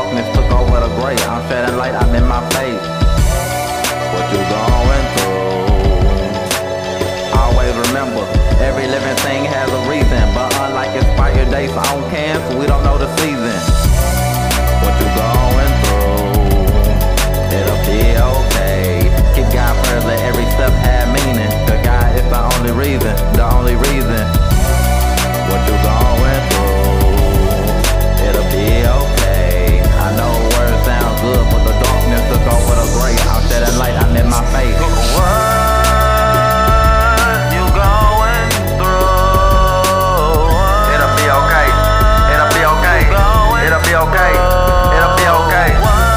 darkness took over the gray. I'm shedding light, I'm in my face. What you going through? Always remember, every living thing has a reason. But unlike expired dates on cans, we don't know the season. What you going through? It'll be okay. Keep God first, let every step have meaning. Cause God is the only reason, the only reason. What you going through? It'll be okay. I know words sound good, but the darkness took over the gray. I'm shedding light, I'm in my face. What you going through? It'll be okay. It'll be okay. It'll be okay. It'll be okay.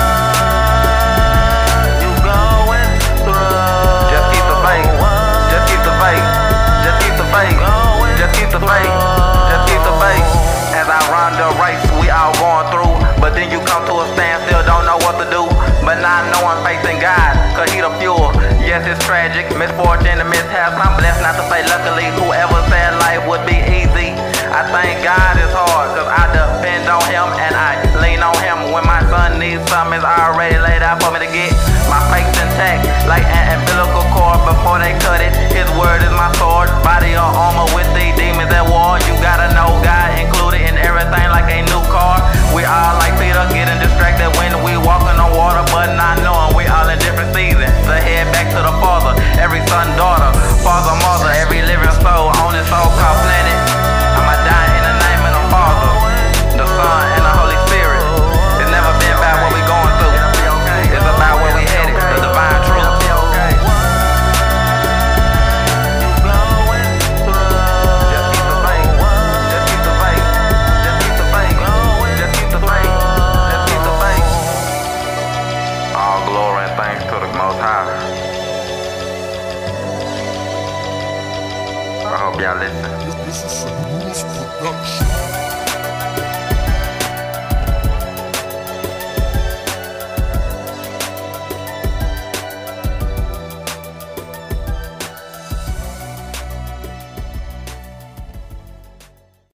What you going through? Just keep the faith. Just keep the faith. Just keep the faith. Just keep the faith. Just keep the faith. As I run the race, we all going through. But then you come to a standstill, don't know what to do. But not knowing faith in God, cause He the fuel. Yes, it's tragic, misfortune and mishaps. I'm blessed not to say luckily. Whoever said life would be easy, I thank God it's hard, cause I depend on Him and I lean on Him. When my son needs something, it's already laid out for me to get. My faith's intact, like an umbilical cord before they cut it. His word is my sword, body or armor with the demons at war. You gotta